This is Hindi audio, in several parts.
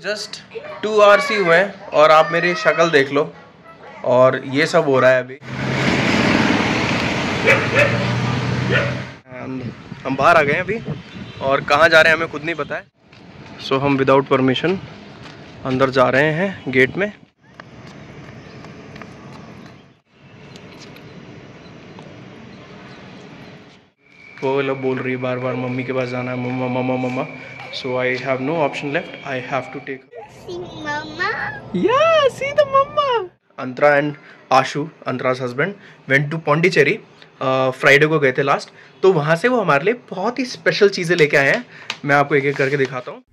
जस्ट 2 आवर्स ही हुए हैं और आप मेरी शक्ल देख लो और ये सब हो रहा है अभी। हम बाहर आ गए हैं अभी और कहाँ जा रहे हैं हमें खुद नहीं पता है। सो हम विदाउट परमिशन अंदर जा रहे हैं गेट में। वो बोल रही है बार बार मम्मी के पास जाना है, मम्मा मम्मा मम्मा। So I have no option left, I have to take मम्मा। या सी द मम्मा। Antara and Ashu, Antara's husband, went to Pondicherry. Friday को गए थे लास्ट, तो वहाँ से वो हमारे लिए बहुत ही स्पेशल चीज़ें लेके आए हैं। मैं आपको एक एक करके दिखाता हूँ।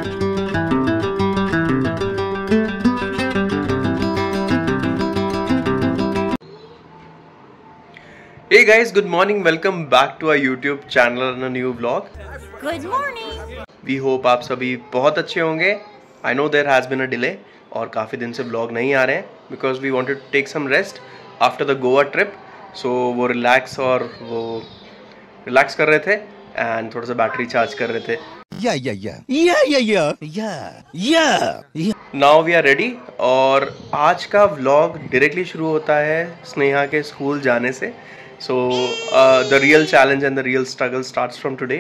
Hey guys, good morning. Welcome back to our YouTube channel and a new vlog. Good morning. We hope आप सभी बहुत अच्छे होंगे. I know there has been a delay और काफ़ी दिन से vlog नहीं आ रहे हैं because we wanted to take some rest after the Goa trip. So वो relax और वो relax कर रहे थे and थोड़ा सा बैटरी चार्ज कर रहे थे. Now we are ready और आज का vlog directly शुरू होता है स्नेहा के स्कूल जाने से. So the real challenge and the real struggle starts from today.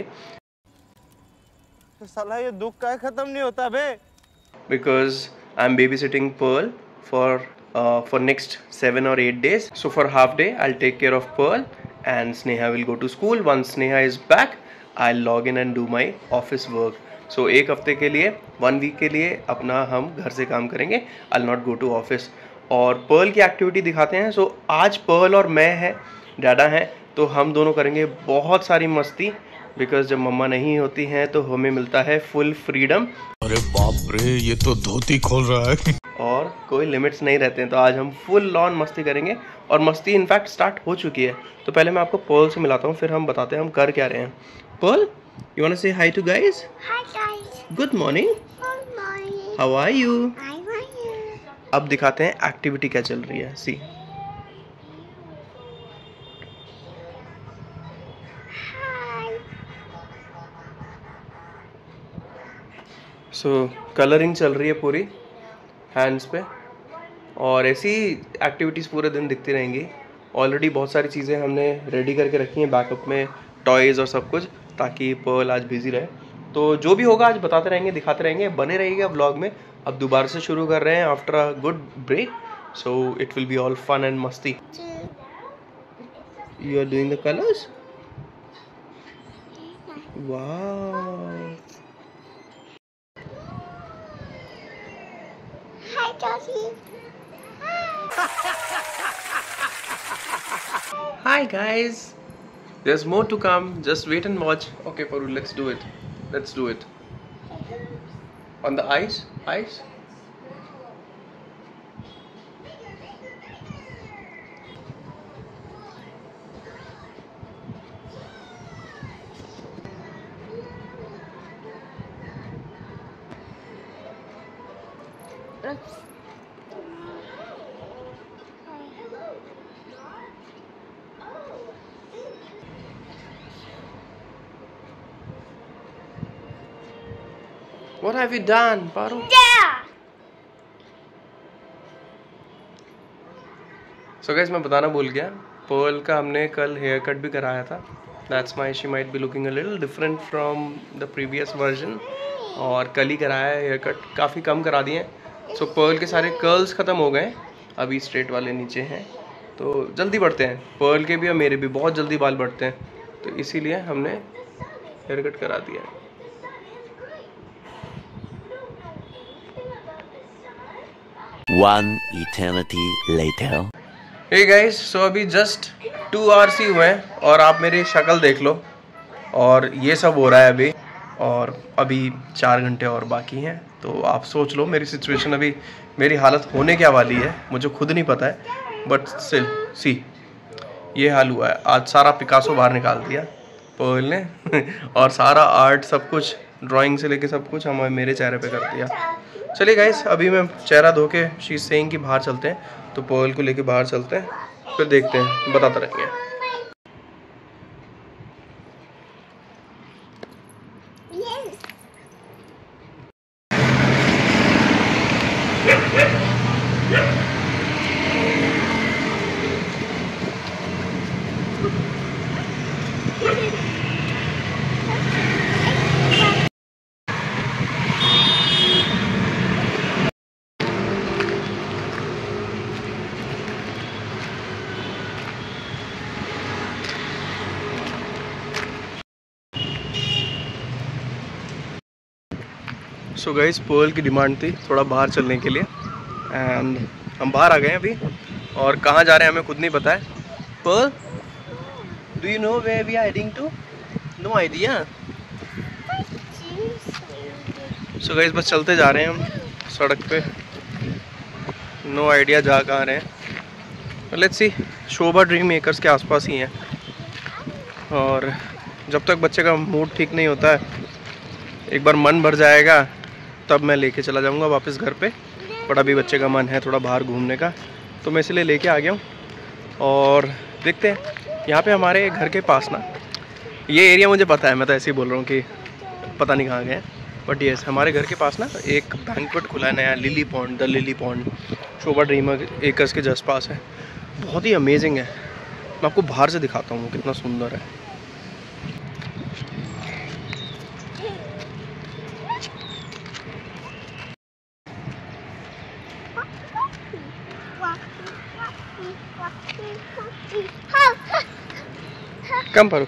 साला ये दुख का खत्म नहीं होता बे. Because I'm babysitting Pearl for next 7 or 8 days. So for half day I'll take care of Pearl and Sneha will go to school. Once Sneha is back, I'll log in and do my office work. So एक हफ्ते के लिए 1 week के लिए अपना हम घर से काम करेंगे. I'll not go to office. और पर्ल की एक्टिविटी दिखाते हैं. सो आज पर्ल और मैं है, डैडा हैं, तो हम दोनों करेंगे बहुत सारी मस्ती. बिकॉज जब मम्मा नहीं होती हैं तो हमें मिलता है फुल फ्रीडम. अरे बाप रे, ये तो धोती खोल रहा है. और कोई लिमिट्स नहीं रहते हैं, तो आज हम फुल लॉन मस्ती करेंगे. और मस्ती इनफैक्ट स्टार्ट हो चुकी है. तो पहले मैं आपको पर्ल से मिलाता हूँ, फिर हम बताते हैं हम कर क्या रहे हैं. Perl, you want to say hi to guys? Hi guys. Good morning. Good morning. How are you? I'm here. अब दिखाते हैं एक्टिविटी क्या चल रही है. सी, सो कलरिंग चल रही है पूरी हैंड्स पे और ऐसी एक्टिविटीज़ पूरे दिन दिखती रहेंगी. ऑलरेडी बहुत सारी चीज़ें हमने रेडी करके रखी हैं बैकअप में, टॉयज़ और सब कुछ, ताकि पर्ल आज बिजी रहे. तो जो भी होगा आज बताते रहेंगे, दिखाते रहेंगे, बने रहिएगा व्लॉग में. अब दोबारा से शुरू कर रहे हैं after a good break. So it will be all fun and मस्ती. You are doing the colours. वाह. Hi Josie. Hi guys. There's more to come. Just wait and watch. Okay, Parul, let's do it. Let's do it. On the eyes, eyes. What have you done, Parul? Yeah. So guys, मैं बताना भूल गया. पर्ल का हमने कल हेयर कट भी कराया था. That's why she might be looking a little different from the previous version. और कल ही कराया है हेयर कट, काफ़ी कम करा दिए हैं. सो पर्ल के सारे कर्ल्स ख़त्म हो गए, अभी स्ट्रेट वाले नीचे हैं. तो जल्दी बढ़ते हैं. पर्ल के भी और मेरे भी बहुत जल्दी बाल बढ़ते हैं, तो इसीलिए हमने हेयर कट करा दिया है. One eternity later. Hey guys, so अभी जस्ट 2 आवर्स ही हुए हैं और आप मेरी शक्ल देख लो और ये सब हो रहा है अभी. और अभी 4 घंटे और बाकी हैं. तो आप सोच लो मेरी सिचुएशन, अभी मेरी हालत होने क्या वाली है मुझे खुद नहीं पता है. बट स्टिल सी, ये हाल हुआ है. आज सारा पिकासो बाहर निकाल दिया पर्ल ने और सारा आर्ट, सब कुछ, ड्राइंग से लेके सब कुछ हमें मेरे चेहरे पे कर दिया. चलिए गाइस, अभी मैं चेहरा धो के शी इज सेइंग कि बाहर चलते हैं, तो पर्ल को लेके बाहर चलते हैं, फिर देखते हैं, बताते रहेंगे. Yes. सो गाइस पर्ल की डिमांड थी थोड़ा बाहर चलने के लिए एंड हम बाहर आ गए हैं अभी और कहाँ जा रहे हैं हमें खुद नहीं पता है। Pearl, do you know where we are heading to? No idea. So guys बस चलते जा रहे हैं हम सड़क पे, नो आइडिया जा कहाँ रहे हैं। Let's see, Sobha dream makers के आसपास ही हैं और जब तक बच्चे का मूड ठीक नहीं होता है, एक बार मन भर जाएगा तब मैं लेके चला जाऊंगा वापस घर पे। बट अभी बच्चे का मन है थोड़ा बाहर घूमने का, तो मैं इसलिए लेके आ गया हूँ। और देखते हैं यहाँ पे हमारे घर के पास ना, ये एरिया मुझे पता है, मैं तो ऐसे ही बोल रहा हूँ कि पता नहीं कहाँ गए, बट ये हमारे घर के पास ना एक बैंक्वेट खुला है नया, lily pond, the lily pond, Sobha dream acres के जस्ट पास है। बहुत ही अमेजिंग है, मैं आपको बाहर से दिखाता हूँ कितना सुंदर है। कम पर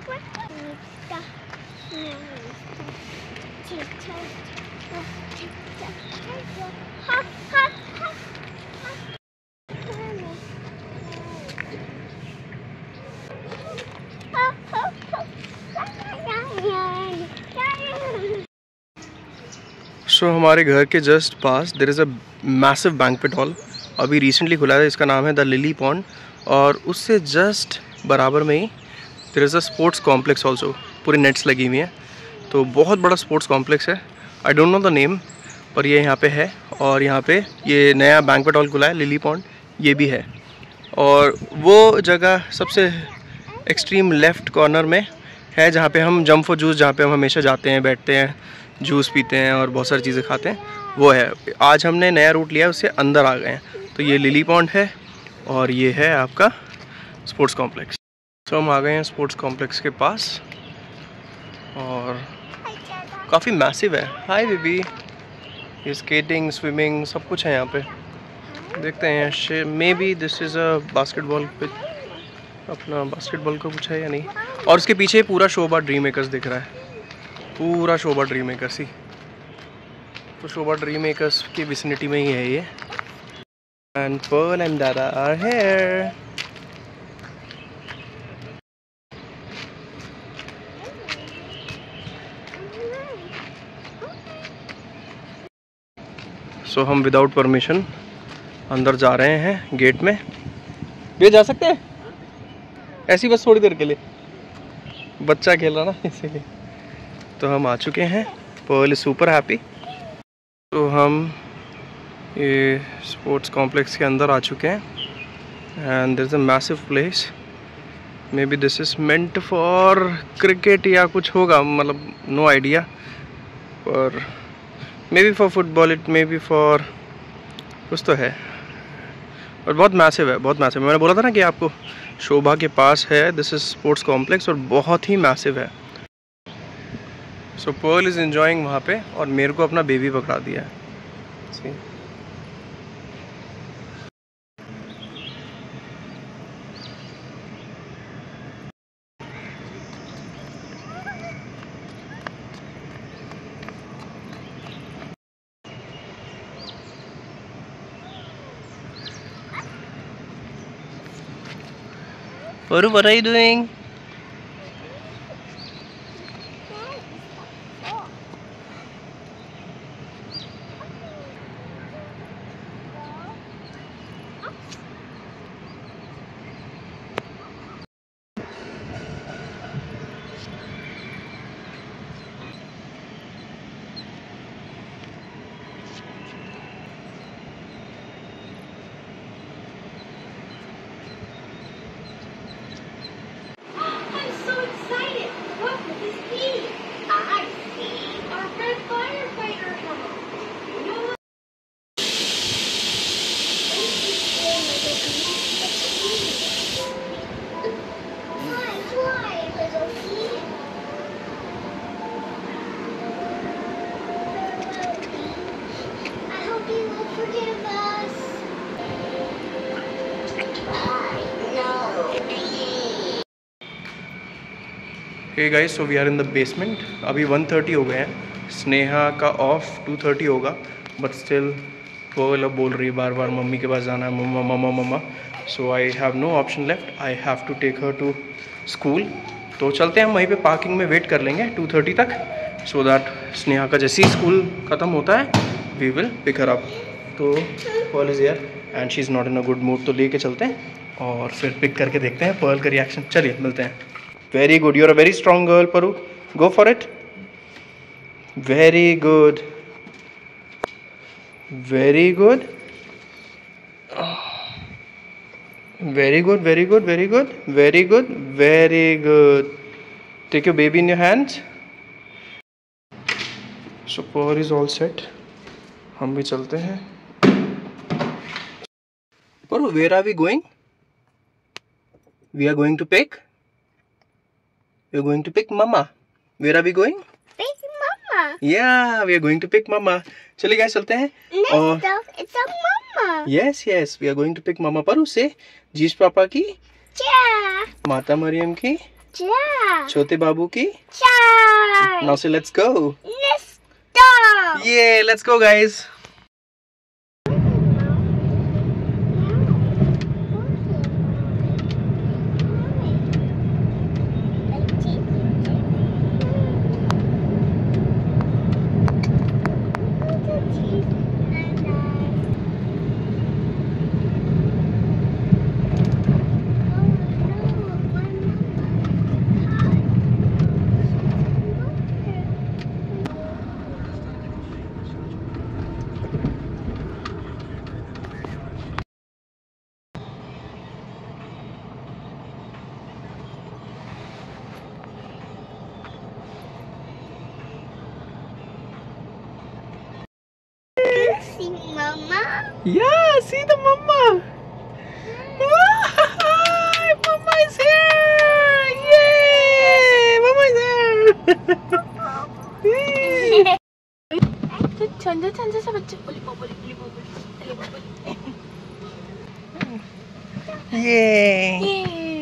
सो हमारे घर के जस्ट पास there is a massive banquet hall, अभी रिसेंटली खुला है, इसका नाम है द लिली पॉन्ड। और उससे जस्ट बराबर में ही there is a sports complex also, पूरी नेट्स लगी हुई हैं, तो बहुत बड़ा स्पोर्ट्स कॉम्प्लेक्स है। I don't know the name, पर ये यहाँ पे है। और यहाँ पे ये नया बैंक्वेट हॉल खुला है लिली पॉन्ड, ये भी है। और वो जगह सबसे एक्सट्रीम लेफ़्ट कॉर्नर में है जहाँ पे हम जंप फॉर जूस, जहाँ पे हम हमेशा जाते हैं, बैठते हैं, जूस पीते हैं और बहुत सारी चीज़ें खाते हैं, वो है। आज हमने नया रूट लिया है, उससे अंदर आ गए हैं। तो ये लिली पॉन्ड है और ये है आपका स्पोर्ट्स कॉम्प्लेक्स। तो हम आ गए हैं स्पोर्ट्स कॉम्प्लेक्स के पास और काफ़ी मैसिव है। हाय बेबी, ये स्केटिंग, स्विमिंग सब कुछ है यहाँ पे। देखते हैं, maybe this is a basketball pitch, अपना बास्केटबॉल का कुछ है या नहीं। और उसके पीछे पूरा शोभा ड्रीम मेकर्स दिख रहा है, पूरा शोभा ड्रीम मेकर्स ही। तो शोभा ड्रीम मेकर्स की विसिनिटी में ही है ये। एंड पर्ल एंड दादा आर हियर। सो हम विदाउट परमिशन अंदर जा रहे हैं गेट में। ये जा सकते हैं ऐसी बस थोड़ी देर के लिए, बच्चा खेल रहा ना इसीलिए। तो हम आ चुके हैं, पर्ल इज सुपर हैप्पी। तो हम ये स्पोर्ट्स कॉम्प्लेक्स के अंदर आ चुके हैं and there is a massive place. Maybe this is meant for cricket या कुछ होगा, मतलब नो आइडिया, पर may be for football, it may B for कुछ तो है। और बहुत मैसिव है, बहुत मैसिव है। मैंने बोला था ना कि आपको शोभा के पास है, दिस इज स्पोर्ट्स कॉम्प्लेक्स, और बहुत ही मैसिव है। सो पर्ल इज़ एंजॉइंग वहाँ पे और मेरे को अपना बेबी पकड़ा दिया है। See? What are you doing? Hey guys, so we are in the basement. अभी 1:30 हो गए हैं। स्नेहा का ऑफ 2:30 होगा, बट स्टिल वो बोल रही है बार बार मम्मी के पास जाना है, मम्मा मम्मा मम्मा। So I have no option left, I have to take her to school. तो चलते हैं, हम वहीं पे पार्किंग में वेट कर लेंगे 2:30 तक, सो दैट स्नेहा का जैसे ही स्कूल ख़त्म होता है we will pick her up. तो Pearl is here and she is not in a good mood, तो लेके चलते हैं और फिर पिक करके देखते हैं पर्ल का रिएक्शन। चलिए मिलते हैं। Very good, you are a very strong girl Paru, go for it. Very good, very good, very good, very good, very good, very good, very good. Take your baby in your hands. So Pearl is all set. हम भी चलते हैं। Pearl, where are we going? We are going to pick. We are going to pick Mama. Where are we going? Big Mama. Yeah, we are going to pick Mama. चलिए guys, चलते हैं। और It's a Mama. yes, yes, we are going to pick Mama। पर से जीश पापा की, Ja. माता मरियम की, Ja. छोटे बाबू की। Ja. Now say let's go. Let's go. Yeah, let's go guys. See Mama. Yeah, see the mama. Mama is here. Yay! Mama is here. ठंडा सा बच्चा बोली बोली Yay!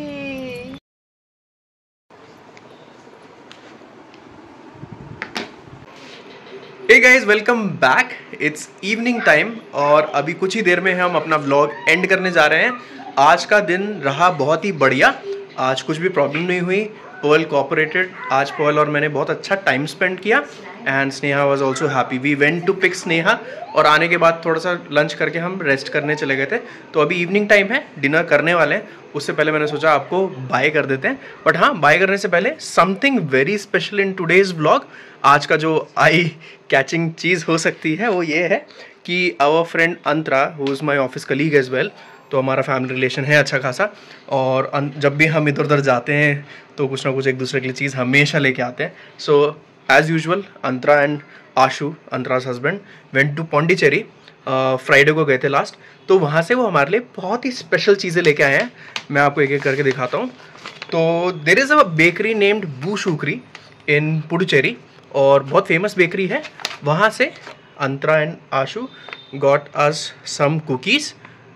Hey guys, welcome back. It's evening time और अभी कुछ ही देर में हम अपना व्लॉग एंड करने जा रहे हैं। आज का दिन रहा बहुत ही बढ़िया, आज कुछ भी प्रॉब्लम नहीं हुई। पर्ल कोऑपरेटेड, आज पर्ल और मैंने बहुत अच्छा टाइम स्पेंड किया and Sneha was also happy. We went to pick Sneha और आने के बाद थोड़ा सा लंच करके हम रेस्ट करने चले गए थे। तो अभी इवनिंग टाइम है, डिनर करने वाले हैं। उससे पहले मैंने सोचा आपको बाय कर देते हैं, बट हाँ, बाय करने से पहले something very special in today's vlog. आज का जो आई कैचिंग चीज़ हो सकती है वो ये है कि our friend Antara, who is my office colleague as well, तो हमारा फैमिली रिलेशन है अच्छा खासा, और जब भी हम इधर उधर जाते हैं तो कुछ ना कुछ एक दूसरे के लिए चीज़ हमेशा लेके आते हैं। So as usual Antara and Ashu, Antara's husband, went to Pondicherry. Friday को गए थे लास्ट, तो वहाँ से वो हमारे लिए बहुत ही स्पेशल चीज़ें लेके आए हैं। मैं आपको एक एक करके दिखाता हूँ। तो there is a bakery named बू शुक्री इन पुडुचेरी, और बहुत फेमस बेकरी है। वहाँ से Antara and Ashu got us some cookies.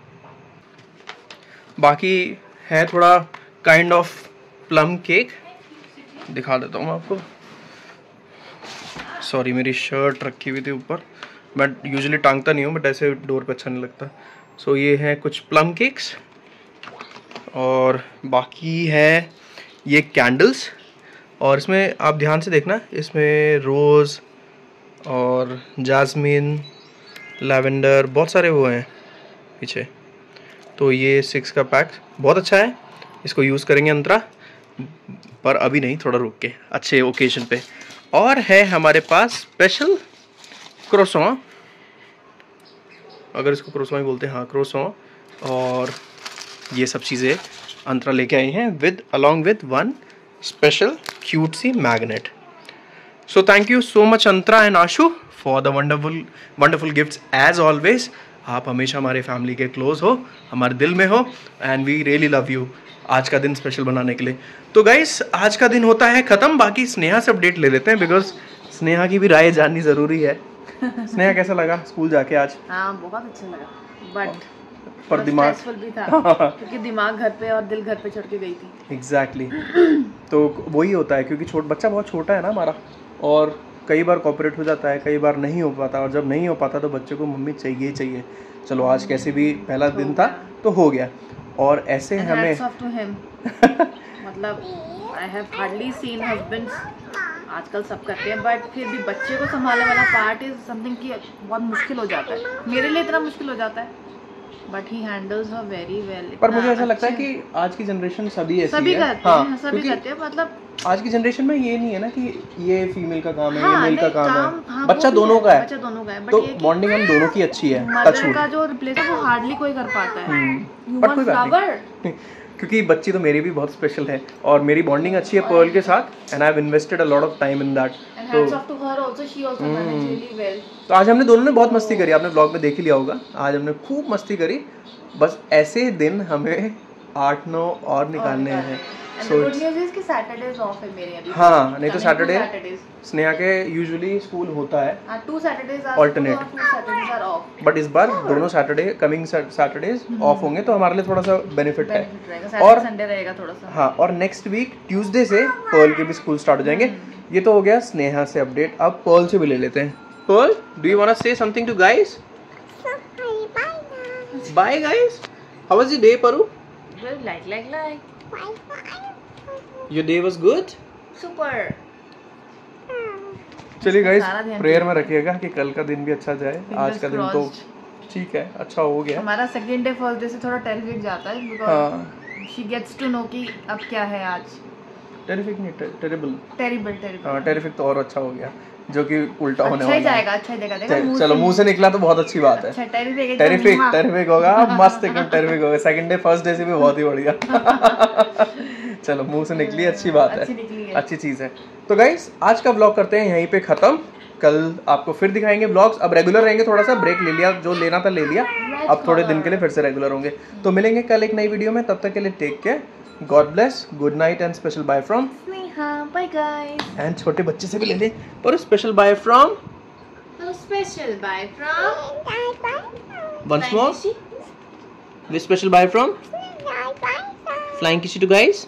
बाकी है थोड़ा काइंड ऑफ प्लम केक, दिखा देता हूँ मैं आपको। सॉरी, मेरी शर्ट रखी हुई थी ऊपर, मैं यूजुअली टांगता नहीं हूँ, बट ऐसे डोर पे अच्छा नहीं लगता। सो ये है कुछ प्लम केक्स, और बाकी है ये कैंडल्स। और इसमें आप ध्यान से देखना, इसमें रोज़ और जास्मिन, लैवेंडर, बहुत सारे वो हैं पीछे। तो ये 6 का पैक बहुत अच्छा है, इसको यूज़ करेंगे अंतरा, पर अभी नहीं, थोड़ा रुक के अच्छे ओकेजन पे। और है हमारे पास स्पेशल क्रोसॉन, अगर इसको क्रोसॉन ही बोलते हैं, हाँ क्रोसॉन। और ये सब चीज़ें अंतरा लेके आई हैं with along with one special cute sea magnet. So thank you so much Antara and Ashu for the wonderful gifts as always. आप हमेशा हमारे फैमिली के क्लोज हो, हमारे दिल में हो, and we really love you आज का दिन स्पेशल बनाने के लिए। तो गाइस, आज का दिन होता है ख़त्म। बाकी स्नेहा से अपडेट ले लेते हैं, बिकॉज स्नेहा की भी राय जाननी ज़रूरी है। स्नेहा, कैसा लगा स्कूल जाके आज? हाँ, बहुत अच्छा लगा, बट पर दिमाग स्ट्रेसफुल भी था क्योंकि दिमाग घर पे और दिल घर पे छोड़ के गई थी। एग्जैक्टली तो वही होता है क्योंकि बच्चा बहुत छोटा है ना हमारा, और कई बार कॉपरेट हो जाता है, कई बार नहीं हो पाता, और जब नहीं हो पाता तो बच्चे को मम्मी चाहिए चाहिए। चलो आज कैसे भी पहला दिन था तो हो गया। और ऐसे हमें मतलब I have hardly seen husbands, आजकल सब करते हैं, बट फिर भी बच्चे को संभालने वाला पार्ट इज समथिंग कि बहुत मुश्किल हो जाता है। मेरे लिए इतना मुश्किल हो जाता है, but he handles her very well. पर मुझे ऐसा लगता है कि आज की जनरेशन सभी ऐसी सभी है। करते हैं, सभी करते हैं। मतलब आज की जनरेशन में ये नहीं है ना कि ये फीमेल का काम है, हाँ, ये मेल का काम है, हाँ, बच्चा दोनों का है, बच्चा दोनों का है। तो बॉन्डिंग हम दोनों की अच्छी है। मदर का जो रिप्लेस है वो हार्डली कोई कर पाता है। बट कोई बात नहीं क्योंकि बच्ची तो मेरी भी बहुत स्पेशल है और मेरी बॉन्डिंग अच्छी है पर्ल के साथ, and I have invested a lot of time in that. तो आज हमने दोनों ने बहुत मस्ती करी, आपने व्लॉग में देख ही लिया होगा। आज हमने खूब मस्ती करी। बस ऐसे दिन हमें 8-9 और निकालने हैं। हाँ, नहीं तो सैटरडे स्नेहा के यूजुअली स्कूल होता है ऑल्टरनेट, बट इस बार दोनों सैटरडे कमिंग सैटरडेज ऑफ होंगे तो हमारे लिए थोड़ा सा बेनिफिट है। और संडे रहेगा थोड़ा सा। हाँ, और नेक्स्ट वीक ट्यूसडे से पर्ल के भी स्कूल स्टार्ट हो जाएंगे। ये तो हो गया स्नेहा से अपडेट। अब पर्ल से भी ले लेते हैं। Pearl, do you want to say something to guys? Bye guys, how was your day Paru? Like. Your day was good? Super. चलिए गाइस, प्रेयर में रखिएगा कि कल का दिन भी अच्छा जाए। आज का दिन तो ठीक है, अच्छा हो गया। हमारा सेकंड डे फर्स्ट डे से थोड़ा टेरिफिक जाता है because she gets to know कि अब क्या है आज। टेरिफिक नहीं, टेरिबल। हाँ, टेरिफिक तो और अच्छा हो गया, जो कि उल्टा होने अच्छा वाला है। अच्छा ही जाएगा। चलो, मुंह से निकला तो बहुत अच्छी बात है। अच्छा, टेरिफिक होगा, मस्त एकदम टेरिफिक होगा। सेकंड डे फर्स्ट डे से भी बहुत ही बढ़िया। चलो, मुंह से निकली, अच्छी बात है, अच्छी चीज है। तो गाइस, आज का व्लॉग करते हैं यहीं पे खत्म। कल आपको फिर दिखाएंगे व्लॉग्स। अब रेगुलर रहेंगे, थोड़ा सा ब्रेक ले लिया, जो लेना था ले लिया, अब थोड़े दिन के लिए फिर से रेगुलर होंगे। तो मिलेंगे कल एक नई वीडियो में, तब तक के लिए take care, God bless, good night and special bye from bye guys. And छोटे बच्चे से भी ले ले, और special bye from once more, with special bye from flying kiss to guys.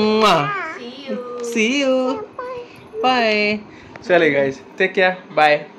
See you. Bye. चलिए guys, take care. Bye.